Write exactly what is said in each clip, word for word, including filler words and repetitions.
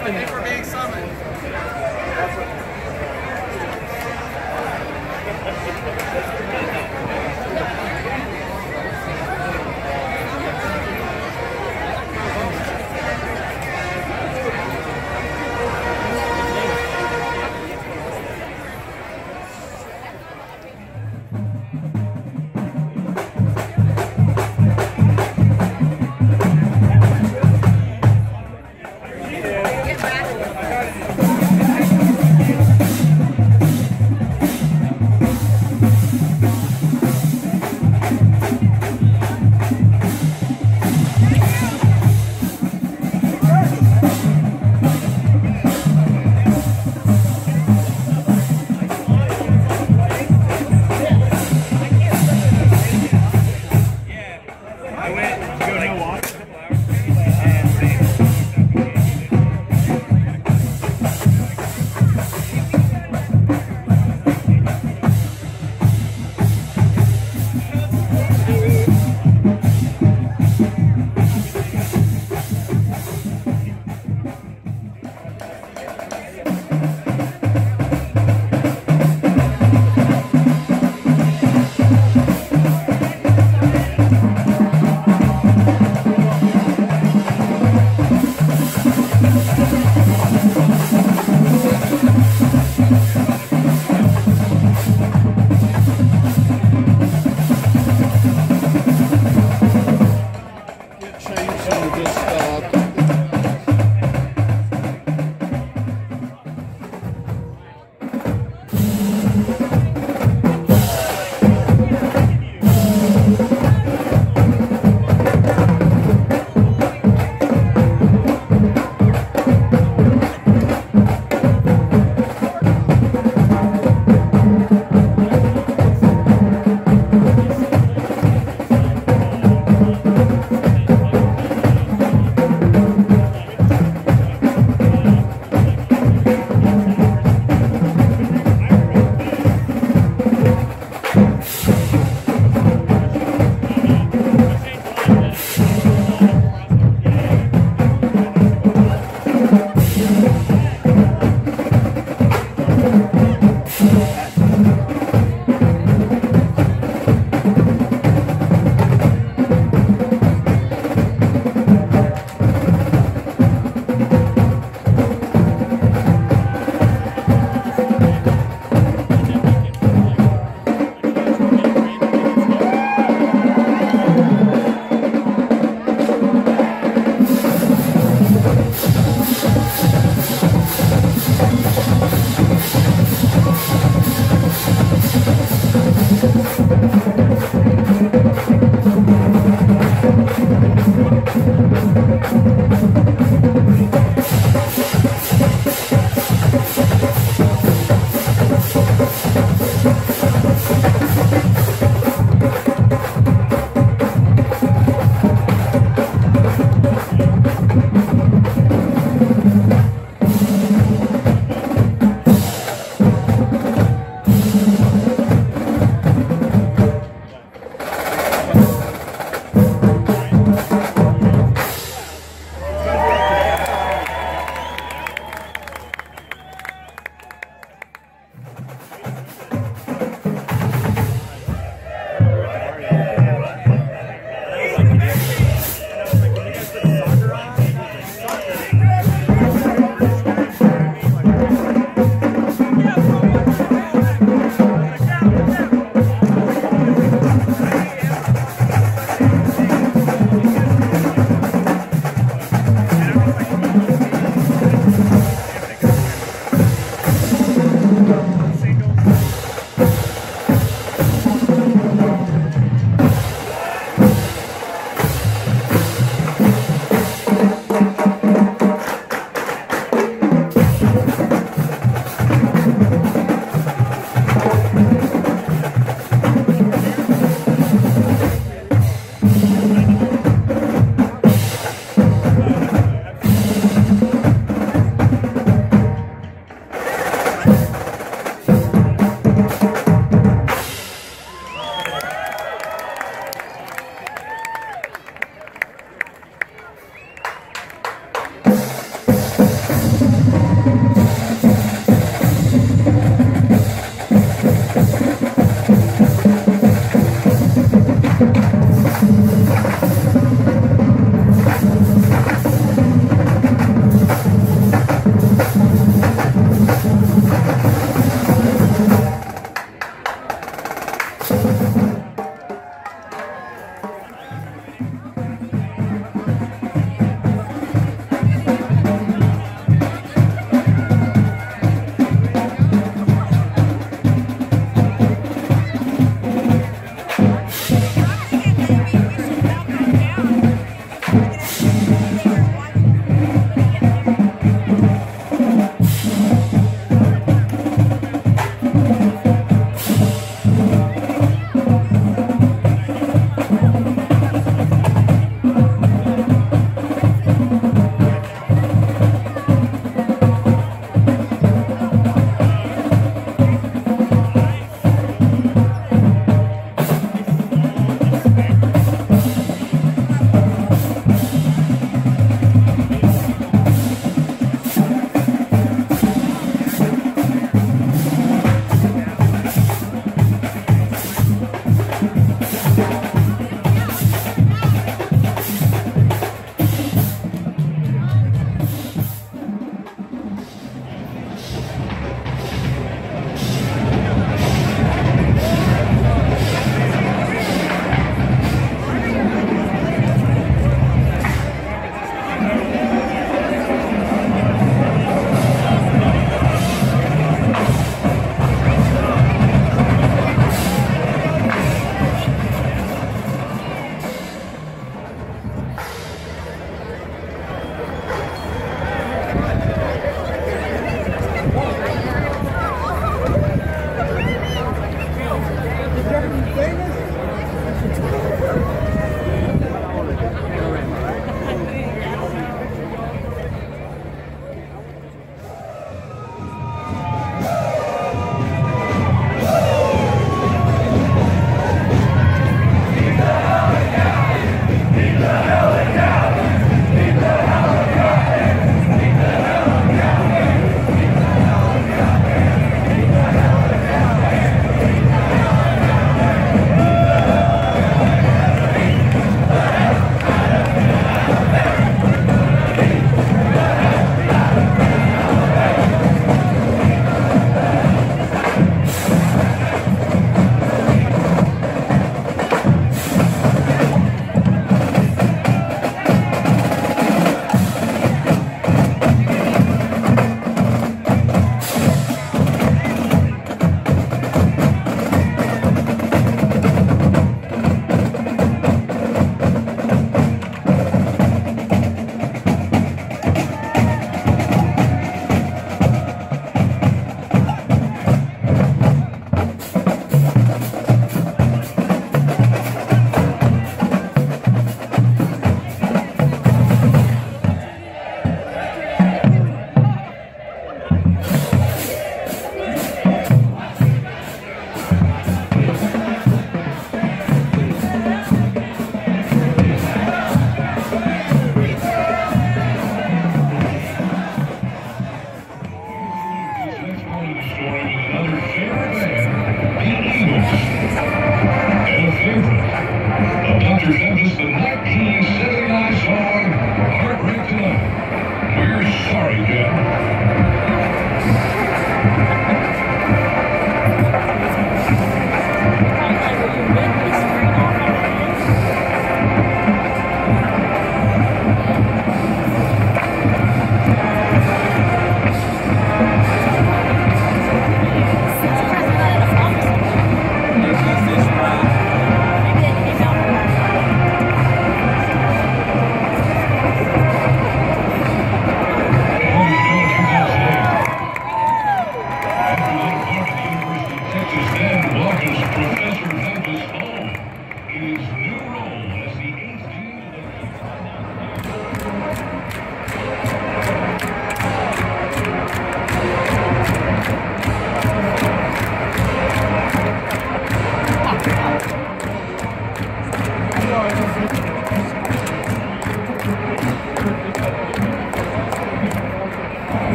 I think we're being summoned. Get back.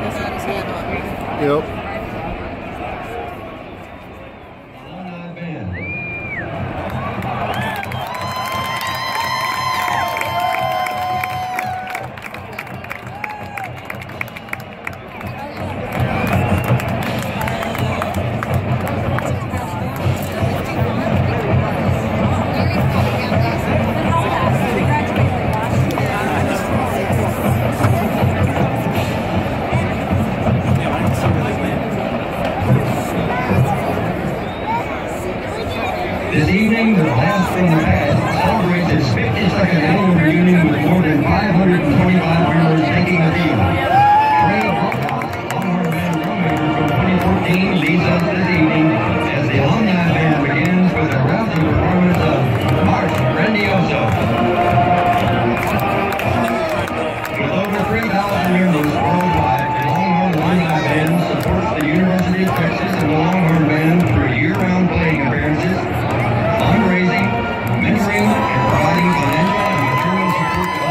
Yep. This evening, the blast from the past celebrates its fifty-second annual reunion with more than five hundred twenty-five members taking the field. Trey Brockhouse, Longhorn Band drum major from twenty fourteen, leads us this evening as the Alumni Band begins with a rousing performance of March Grandioso. With over three thousand members worldwide, the Longhorn Alumni Band supports the University of Texas and the Longhorn Band through year-round playing appearances, fundraising, mentoring, and providing financial and material support to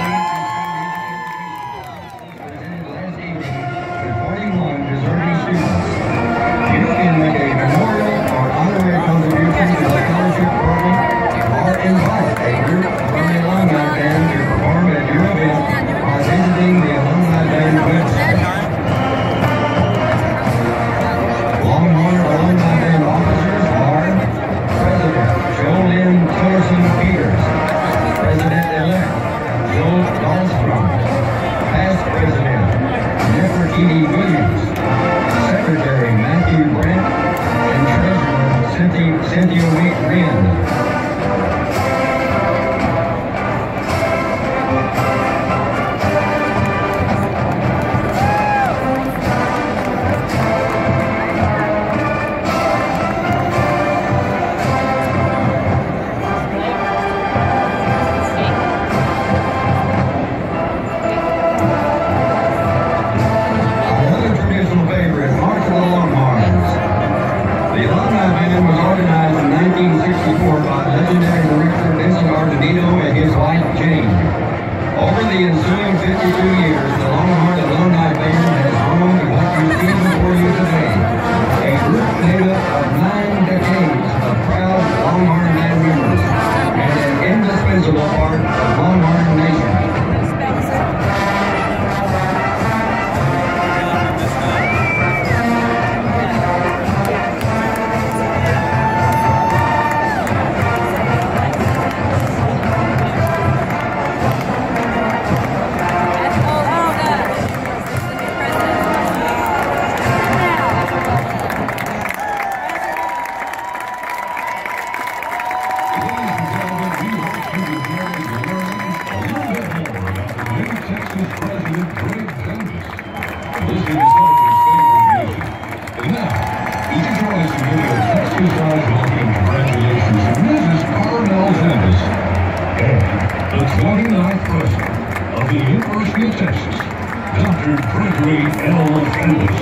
presented last evening to forty-one deserving students. You can make a memorial or honorary contribution to the scholarship program or invite a group from the Alumni Band to perform at your event by visiting the Alumni Band website. Longhorn Alumni Band officers are President Jolynn Tillerson Peters, President-elect Joel Dahlstrom, Past President Nefertiti Williams, Secretary Matthew Brent, and Treasurer Cynthia, Cynthia Wren. nineteen sixty-four by legendary director Vincent Ardenino and his wife Jane. Over the ensuing fifty-two years, the Longhorn Alumni Band has grown to what you see before you today. A group made up of nine decades of proud Longhorn Band members and an indispensable part of Longhorn Nation. twenty-ninth President of the University of Texas, Doctor Gregory L. Angus.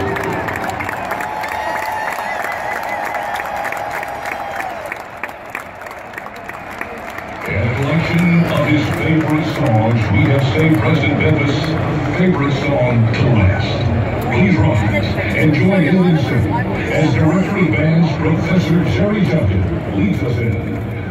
In a collection of his favorite songs, we have saved President Memphis' favorite song to last. Please rise and join him in singing as Director of Bands Professor Jerry Duncan leads us in